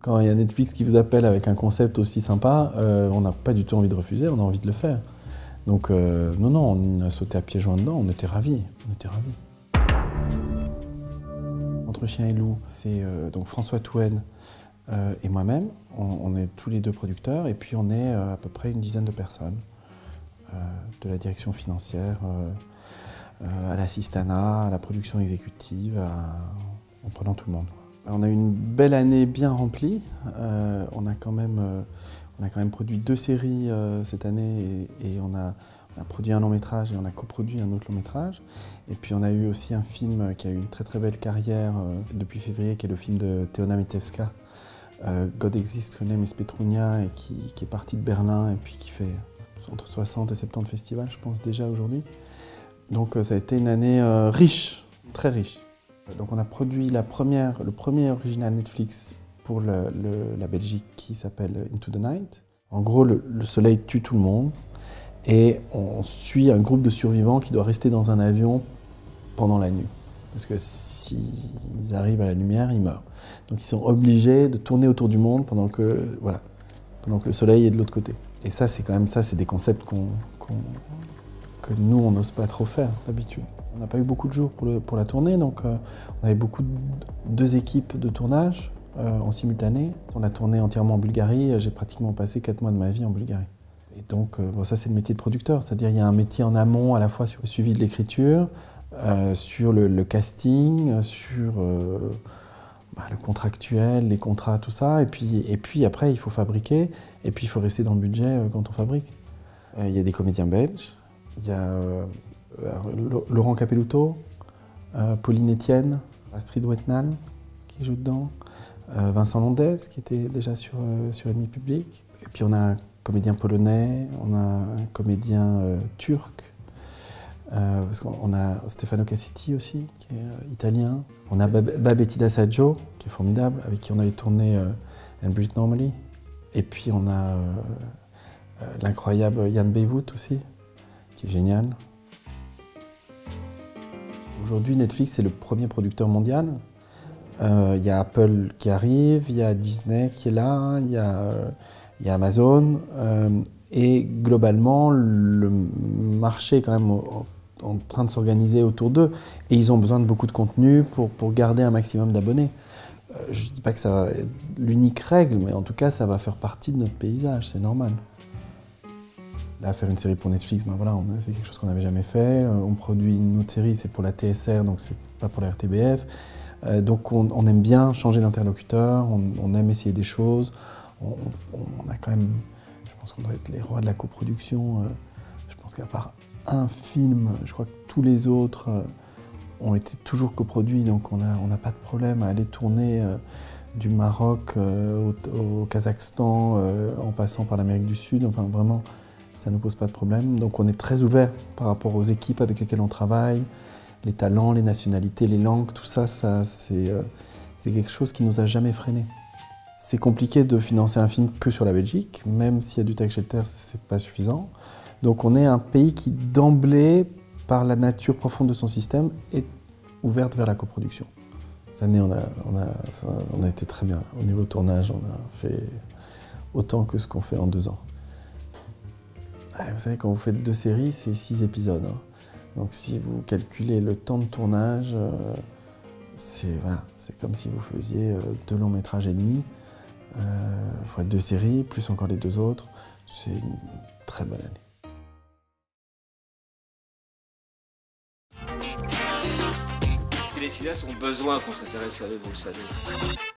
Quand il y a Netflix qui vous appelle avec un concept aussi sympa, on n'a pas du tout envie de refuser, on a envie de le faire. Donc non, on a sauté à pieds joints dedans, on était ravis. Entre chien et loup, c'est donc François Touraine et moi-même. On est tous les deux producteurs et puis on est à peu près une dizaine de personnes. De la direction financière à l'assistanat, à la production exécutive, en prenant tout le monde. On a eu une belle année bien remplie. On a quand même produit 2 séries cette année et on a produit un long métrage et on a coproduit un autre long métrage. Et puis on a eu aussi un film qui a eu une très très belle carrière depuis février, qui est le film de Teona Mitevska, God Exists, Her Name is Petrunia, et qui est parti de Berlin et puis qui fait entre 60 et 70 festivals, je pense, déjà aujourd'hui. Donc ça a été une année riche, très riche. Donc on a produit le premier original Netflix pour la Belgique qui s'appelle Into the Night. En gros, le soleil tue tout le monde et on suit un groupe de survivants qui doit rester dans un avion pendant la nuit. Parce que s'ils arrivent à la lumière, ils meurent. Donc ils sont obligés de tourner autour du monde pendant que le soleil est de l'autre côté. Et ça, c'est quand même ça, c'est des concepts que nous, on n'ose pas trop faire d'habitude. On n'a pas eu beaucoup de jours pour la tournée, donc on avait deux équipes de tournage en simultané. On a tourné entièrement en Bulgarie, j'ai pratiquement passé 4 mois de ma vie en Bulgarie. Et donc ça, c'est le métier de producteur, c'est-à-dire il y a un métier en amont à la fois sur le suivi de l'écriture, sur le casting, sur le contractuel, les contrats, tout ça, et puis après il faut fabriquer, et puis il faut rester dans le budget quand on fabrique. Il y a des comédiens belges, il y a Laurent Capelluto, Pauline Etienne, Astrid Wetnal qui joue dedans, Vincent Londez qui était déjà sur Ennemi Public, et puis on a un comédien polonais, on a un comédien turc, parce qu'on a Stefano Cassetti aussi, qui est italien. On a Babettina Saggio, qui est formidable, avec qui on avait tourné And Breathe Normally. Et puis on a l'incroyable Jan Beivut aussi, qui est génial. Aujourd'hui, Netflix est le premier producteur mondial. Il y a Apple qui arrive, il y a Disney qui est là, il y a Amazon. Et globalement, le marché est quand même en train de s'organiser autour d'eux. Et ils ont besoin de beaucoup de contenu pour garder un maximum d'abonnés. Je ne dis pas que ça va être l'unique règle, mais en tout cas, ça va faire partie de notre paysage, c'est normal. Là, faire une série pour Netflix, c'est quelque chose qu'on n'avait jamais fait. On produit une autre série, c'est pour la TSR, donc c'est pas pour la RTBF. Donc on aime bien changer d'interlocuteur, on aime essayer des choses. On a quand même, je pense qu'on doit être les rois de la coproduction. Je pense qu'à part un film, je crois que tous les autres ont été toujours coproduits, donc on n'a pas de problème à aller tourner du Maroc au Kazakhstan, en passant par l'Amérique du Sud. Enfin, vraiment, ça ne nous pose pas de problème. Donc on est très ouvert par rapport aux équipes avec lesquelles on travaille, les talents, les nationalités, les langues, tout ça, c'est quelque chose qui ne nous a jamais freinés. C'est compliqué de financer un film que sur la Belgique, même s'il y a du tax shelter, c'est pas suffisant. Donc on est un pays qui, d'emblée, par la nature profonde de son système, est ouverte vers la coproduction. Cette année, on a été très bien. Au niveau tournage, on a fait autant que ce qu'on fait en 2 ans. Vous savez, quand vous faites 2 séries, c'est 6 épisodes. Donc si vous calculez le temps de tournage, c'est comme si vous faisiez 2 longs métrages et demi. Il faudrait 2 séries, plus encore les 2 autres. C'est une très bonne année. Les cinéastes ont besoin qu'on s'intéresse à eux, vous le savez.